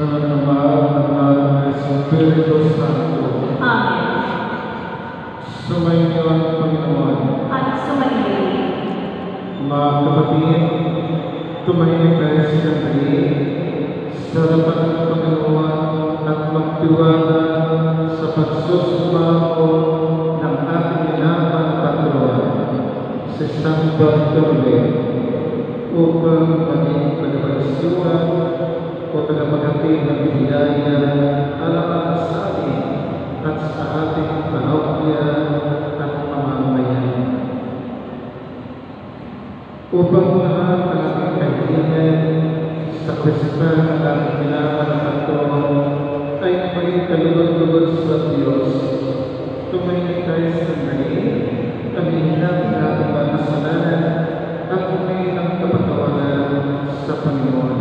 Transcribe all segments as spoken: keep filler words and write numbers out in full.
Ama, ng Anak, ng Espiritu Santo. Amen. Sumainyo ang Panginoon. At sumainyo rin. Mga kapatid, tumahimik tayo sa sandali sa harapan ng Panginoon at magtiwala sa pagsusumako ng ating inamang patron sa San Bartolome upang maging tagapagsiwan o tagapaghatid ng biyaya alang sa atin at sa ating parokya at mamamayan. Upang lahat ng ating kaibigan sa Kristal ng ating kailangan ng patron ay maging kalugod-lugod sa Diyos. Tumahimik tayo sa sandali, aminin natin ating mga kasalanan at humingi ng kapatawaran sa Panginoon.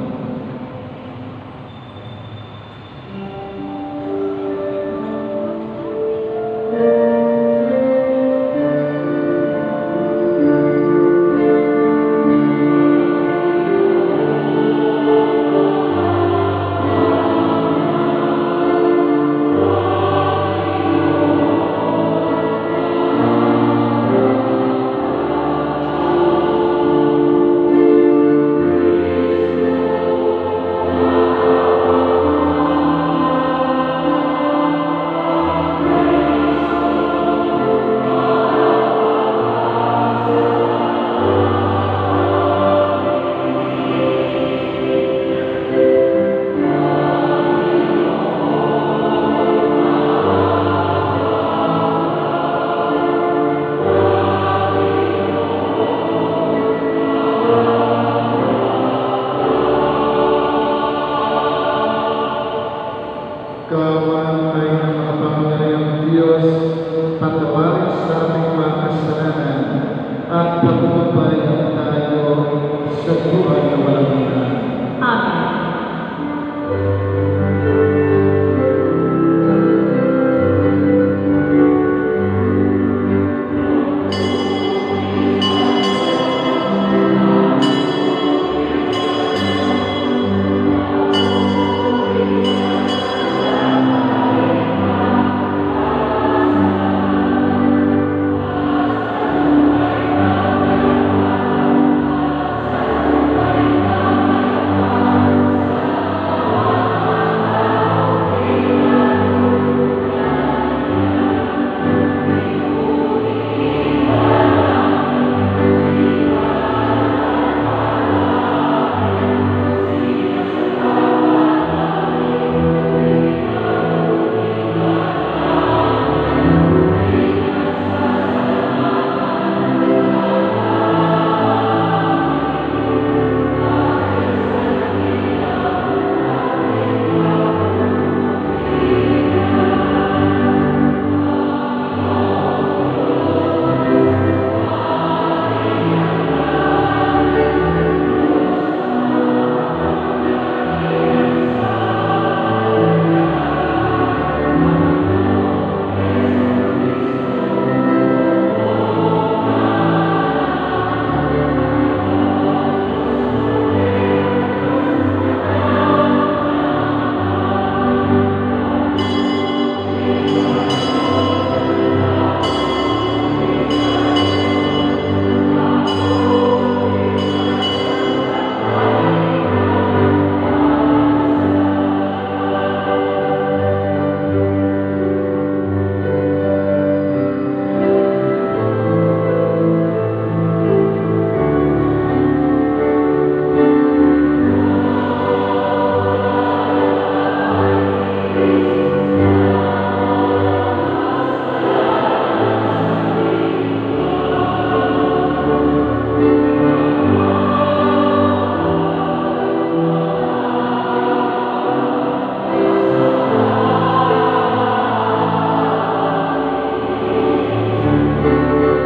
Kawan tayo ng mga pangyayang Diyos, patawarin sa ating mga kasalanan at pagpapayan tayo sa buhay na walang hanggan. Amen.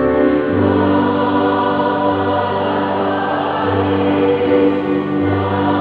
Amen.